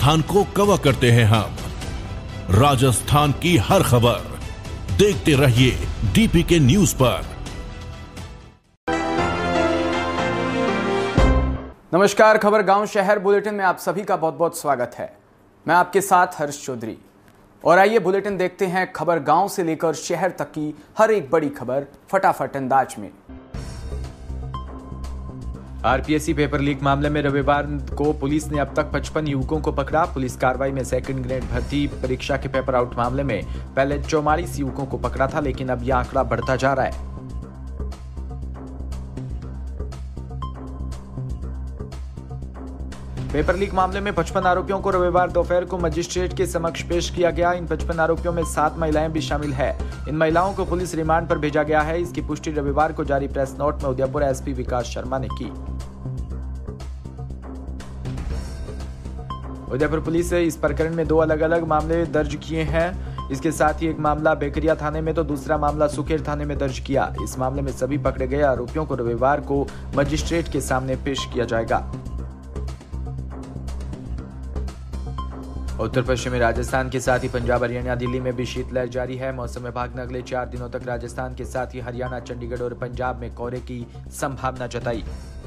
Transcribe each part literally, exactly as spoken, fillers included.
राजस्थान को कवर करते हैं हम। राजस्थान की हर खबर देखते रहिए डीपी के न्यूज पर। नमस्कार, खबर गांव शहर बुलेटिन में आप सभी का बहुत बहुत स्वागत है। मैं आपके साथ हर्ष चौधरी और आइए बुलेटिन देखते हैं खबर गांव से लेकर शहर तक की हर एक बड़ी खबर फटाफट अंदाज में। आरपीएससी पेपर लीक मामले में रविवार को पुलिस ने अब तक पचपन युवकों को पकड़ा। पुलिस कार्रवाई में सेकंड ग्रेड भर्ती परीक्षा के पेपर आउट मामले में पहले चौवालीस युवकों को पकड़ा था, लेकिन अब यह आंकड़ा बढ़ता जा रहा है। पेपर लीक मामले में पचपन आरोपियों को रविवार दोपहर को मजिस्ट्रेट के समक्ष पेश किया गया। इन पचपन आरोपियों में सात महिलाएं भी शामिल है। इन महिलाओं को पुलिस रिमांड पर भेजा गया है। इसकी पुष्टि रविवार को जारी प्रेस नोट में उदयपुर एसपी विकास शर्मा ने की। उदयपुर पुलिस ने इस प्रकरण में दो अलग अलग मामले दर्ज किए हैं। इसके साथ ही एक मामला बेकरिया थाने में तो दूसरा मामला सुखेर थाने में दर्ज किया। इस मामले में सभी पकड़े गए आरोपियों को रविवार को मजिस्ट्रेट के सामने पेश किया जाएगा। उत्तर पश्चिमी राजस्थान के साथ ही पंजाब, हरियाणा, दिल्ली में भी शीतलहर जारी है। मौसम विभाग ने अगले चार दिनों तक राजस्थान के साथ ही हरियाणा, चंडीगढ़ और पंजाब में कोहरे की संभावना जताई।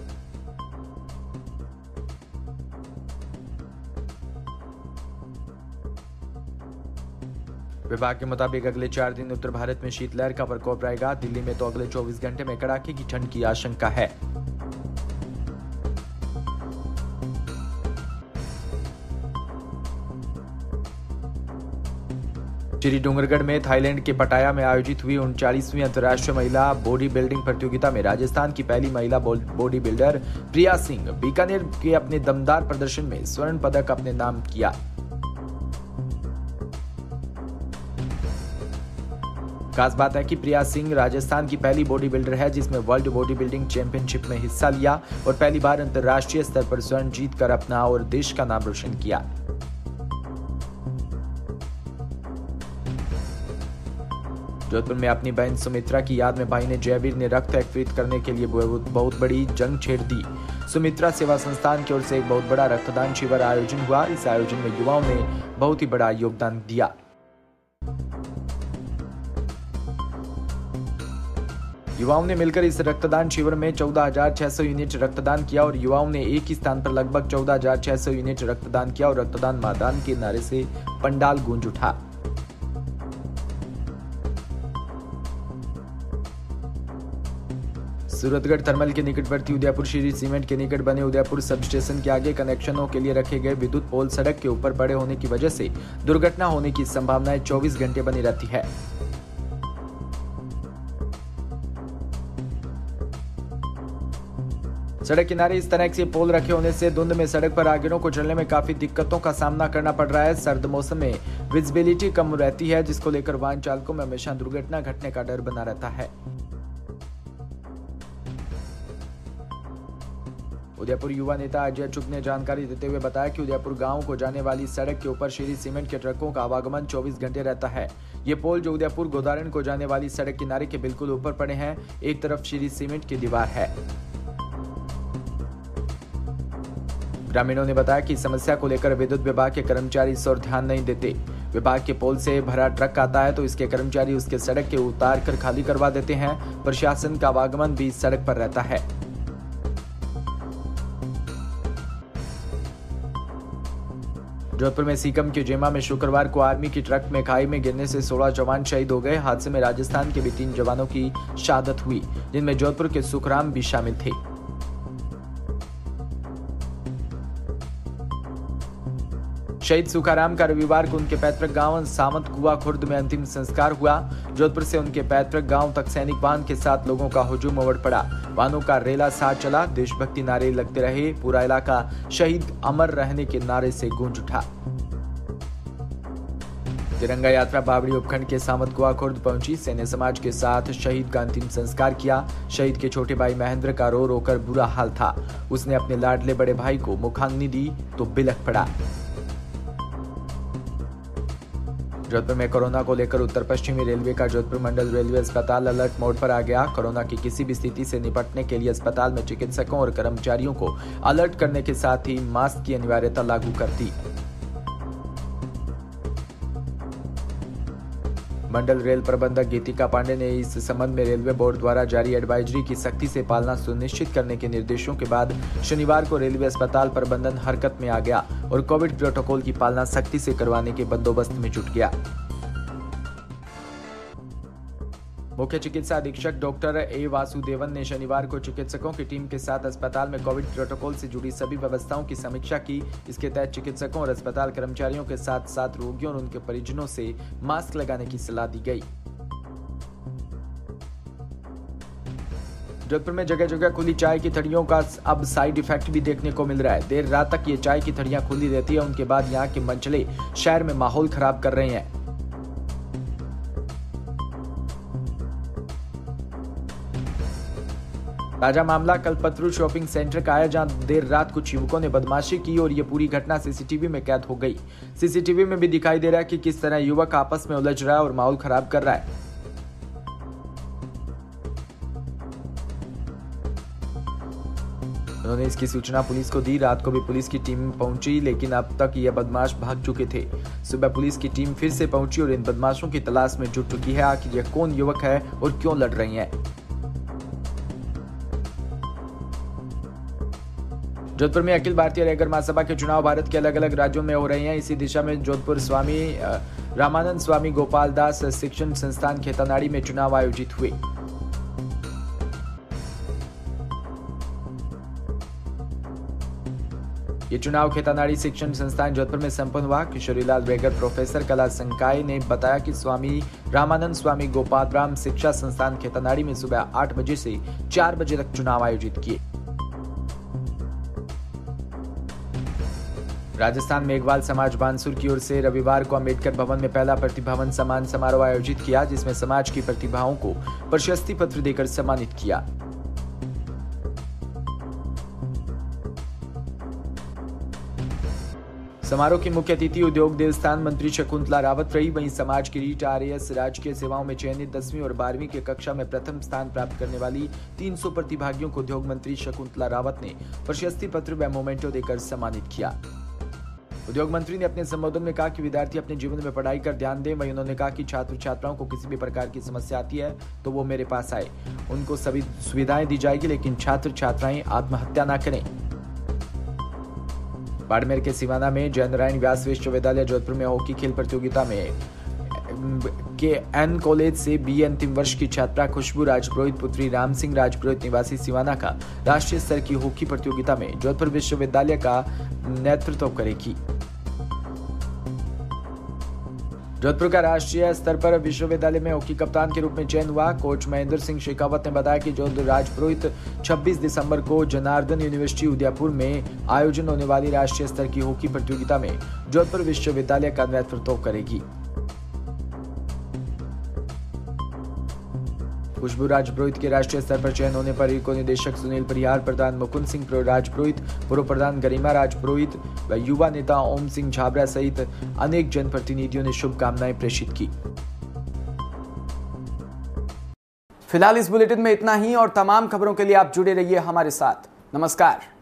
विभाग के मुताबिक अगले चार दिन उत्तर भारत में शीतलहर का प्रकोप रहेगा। दिल्ली में तो अगले चौबीस घंटे में कड़ाके की ठंड की आशंका है। श्री डूंगरगढ़ में थाईलैंड के पटाया में आयोजित हुई उनचालीसवीं अंतर्राष्ट्रीय महिला बॉडी बिल्डिंग प्रतियोगिता में राजस्थान की पहली महिला बॉडी बिल्डर प्रिया सिंह बीकानेर के अपने दमदार प्रदर्शन में स्वर्ण पदक अपने नाम किया। खास बात है कि प्रिया सिंह राजस्थान की पहली बॉडी बिल्डर है जिसने वर्ल्ड बॉडी बिल्डिंग चैंपियनशिप में हिस्सा लिया और पहली बार अंतर्राष्ट्रीय स्तर पर स्वर्ण जीतकर अपना और देश का नाम रोशन किया। जोधपुर में अपनी बहन सुमित्रा की याद में भाई ने जयवीर ने रक्त एकत्रित करने के लिए बहुत बड़ी जंग छेड़ दी। सुमित्रा सेवा संस्थान की ओर से एक बहुत बड़ा रक्तदान शिविर आयोजन हुआ। इस आयोजन में युवाओं ने बहुत ही बड़ा योगदान दिया। युवाओं ने मिलकर इस रक्तदान शिविर में चौदह हजार छह सौ यूनिट रक्तदान किया और युवाओं ने एक ही स्थान पर लगभग चौदह हजार छह सौ यूनिट रक्तदान किया और रक्तदान मादान के नारे से पंडाल गूंज उठा। सूरतगढ़ थर्मल के निकटवर्ती उदयपुर श्री सीमेंट के निकट बने उदयपुर सब स्टेशन के आगे कनेक्शनों के लिए रखे गए विद्युत पोल सड़क के ऊपर पड़े होने की वजह से दुर्घटना होने की संभावनाएं चौबीस घंटे बनी रहती है। सड़क किनारे इस तरह से पोल रखे होने से धुंध में सड़क पर राहगीरों को चलने में काफी दिक्कतों का सामना करना पड़ रहा है। सर्द मौसम में विजिबिलिटी कम रहती है जिसको लेकर वाहन चालकों में हमेशा दुर्घटना घटने का डर बना रहता है। उदयपुर युवा नेता अजय चुग ने जानकारी देते हुए बताया कि उदयपुर गांव को जाने वाली सड़क के ऊपर श्री सीमेंट के ट्रकों का आवागमन चौबीस घंटे रहता है। ये पोल जो उदयपुर गोदारण को जाने वाली सड़क किनारे के बिल्कुल ऊपर पड़े हैं। एक तरफ श्री सीमेंट की दीवार है। ग्रामीणों ने बताया कि इस समस्या को लेकर विद्युत विभाग के कर्मचारी इस ओर ध्यान नहीं देते। विभाग के पोल से भरा ट्रक आता है तो इसके कर्मचारी उसके सड़क के उतार कर खाली करवा देते हैं। प्रशासन का आवागमन भी इस सड़क पर रहता है। जोधपुर में सीकम के जेमा में शुक्रवार को आर्मी की ट्रक में खाई में गिरने से सोलह जवान शहीद हो गए। हादसे में राजस्थान के भी तीन जवानों की शहादत हुई जिनमें जोधपुर के सुखराम भी शामिल थे। शहीद सुखाराम का रविवार को उनके पैतृक गांव सामंत कुआ खुर्द में अंतिम संस्कार हुआ। जोधपुर से उनके पैतृक गांव तक सैनिक वाहन के साथ लोगों का हुजूम उमड़ पड़ा। वाहनों का रेला साथ चला। देशभक्ति नारे लगते रहे। पूरा इलाका शहीद अमर रहने के नारे से गूंज उठा। तिरंगा यात्रा बावड़ी उपखंड के सामंत कुआ खुर्द पहुंची। सैन्य समाज के साथ शहीद का अंतिम संस्कार किया। शहीद के छोटे भाई महेंद्र का रो रोकर बुरा हाल था। उसने अपने लाडले बड़े भाई को मुखाग्नि दी तो बिलख पड़ा। जोधपुर में कोरोना को लेकर उत्तर पश्चिमी रेलवे का जोधपुर मंडल रेलवे अस्पताल अलर्ट मोड पर आ गया। कोरोना की किसी भी स्थिति से निपटने के लिए अस्पताल में चिकित्सकों और कर्मचारियों को अलर्ट करने के साथ ही मास्क की अनिवार्यता लागू कर दी। मंडल रेल प्रबंधक गीतिका पांडे ने इस संबंध में रेलवे बोर्ड द्वारा जारी एडवाइजरी की सख्ती से पालना सुनिश्चित करने के निर्देशों के बाद शनिवार को रेलवे अस्पताल प्रबंधन हरकत में आ गया और कोविड प्रोटोकॉल की पालना सख्ती से करवाने के बंदोबस्त में जुट गया। मुख्य चिकित्सा अधीक्षक डॉक्टर ए वासुदेवन ने शनिवार को चिकित्सकों की टीम के साथ अस्पताल में कोविड प्रोटोकॉल से जुड़ी सभी व्यवस्थाओं की समीक्षा की। इसके तहत चिकित्सकों और अस्पताल कर्मचारियों के साथ साथ रोगियों और उनके परिजनों से मास्क लगाने की सलाह दी गई। जोधपुर में जगह जगह खुली चाय की थड़ियों का अब साइड इफेक्ट भी देखने को मिल रहा है। देर रात तक ये चाय की थड़ियां खुली रहती है, उनके बाद यहाँ के मंचले शहर में माहौल खराब कर रहे हैं। ताजा मामला कल्पतरू शॉपिंग सेंटर का है, जहां देर रात कुछ युवकों ने बदमाशी की और ये पूरी घटना सीसीटीवी में कैद हो गई। सीसीटीवी में भी दिखाई दे रहा है कि किस तरह युवक आपस में उलझ रहा है और माहौल खराब कर रहा है। उन्होंने इसकी सूचना पुलिस को दी। रात को भी पुलिस की टीम पहुंची, लेकिन अब तक ये बदमाश भाग चुके थे। सुबह पुलिस की टीम फिर से पहुंची और इन बदमाशों की तलाश में जुट चुकी है। आखिर यह कौन युवक है और क्यों लड़ रही हैं। जोधपुर में अखिल भारतीय रैगर महासभा के चुनाव भारत के अलग अलग राज्यों में हो रहे हैं। इसी दिशा में जोधपुर स्वामी रामानंद स्वामी गोपाल दास शिक्षण संस्थान खेतनाड़ी में चुनाव आयोजित हुए। ये चुनाव खेतनाड़ी शिक्षण संस्थान जोधपुर में संपन्न हुआ। किशोरीलाल रैगर प्रोफेसर कला संकाय ने बताया कि स्वामी रामानंद स्वामी गोपाल राम शिक्षा संस्थान खेतनाड़ी में सुबह आठ बजे से चार बजे तक चुनाव आयोजित किए। राजस्थान मेघवाल समाज बानसूर की ओर से रविवार को अंबेडकर भवन में पहला प्रतिभावन सम्मान समारोह आयोजित किया, जिसमें समाज की प्रतिभाओं को प्रशस्ति पत्र देकर सम्मानित किया। समारोह की मुख्य अतिथि उद्योग देवस्थान मंत्री शकुंतला रावत रही। वहीं समाज की रीट आरएएस राजकीय सेवाओं में चयनित दसवीं और बारहवीं की कक्षा में प्रथम स्थान प्राप्त करने वाली तीन सौ प्रतिभागियों को उद्योग मंत्री शकुंतला रावत ने प्रशस्ति पत्र व मोमेंटो देकर सम्मानित किया। उद्योग मंत्री ने अपने संबोधन में कहा कि विद्यार्थी अपने जीवन में पढ़ाई कर ध्यान दें। वहीं उन्होंने कहा कि छात्र छात्राओं को किसी भी प्रकार की समस्या आती है तो वो मेरे पास आए, उनको सभी सुविधाएं दी जाएगी, लेकिन छात्र छात्राएं आत्महत्या न करें। बाड़मेर के सिवाना में जय नारायण व्यास विश्वविद्यालय जोधपुर में हॉकी खेल प्रतियोगिता में के एन कॉलेज से बी अंतिम वर्ष की छात्रा खुशबू राजपुरोहित पुत्री राम सिंह राजपुरोहित निवासी सिवाना का राष्ट्रीय स्तर की हॉकी प्रतियोगिता में जोधपुर विश्वविद्यालय का नेतृत्व करेगी। जोधपुर का राष्ट्रीय स्तर पर विश्वविद्यालय में हॉकी कप्तान के रूप में चयन हुआ। कोच महेंद्र सिंह शेखावत ने बताया कि जोधपुर राजपुरोहित छब्बीस दिसंबर को जनार्दन यूनिवर्सिटी उदयपुर में आयोजन होने वाली राष्ट्रीय स्तर की हॉकी प्रतियोगिता में जोधपुर विश्वविद्यालय का नेतृत्व करेगी। खुशबू राजपुरोहित के राष्ट्रीय स्तर पर चयन होने पर इको निदेशक सुनील परिहार, प्रधान मुकुंद सिंह राजपुरोहित, पूर्व प्रधान गरिमा राजपुरोहित व युवा नेता ओम सिंह झाबरा सहित अनेक जनप्रतिनिधियों ने शुभकामनाएं प्रेषित की। फिलहाल इस बुलेटिन में इतना ही और तमाम खबरों के लिए आप जुड़े रहिए हमारे साथ। नमस्कार।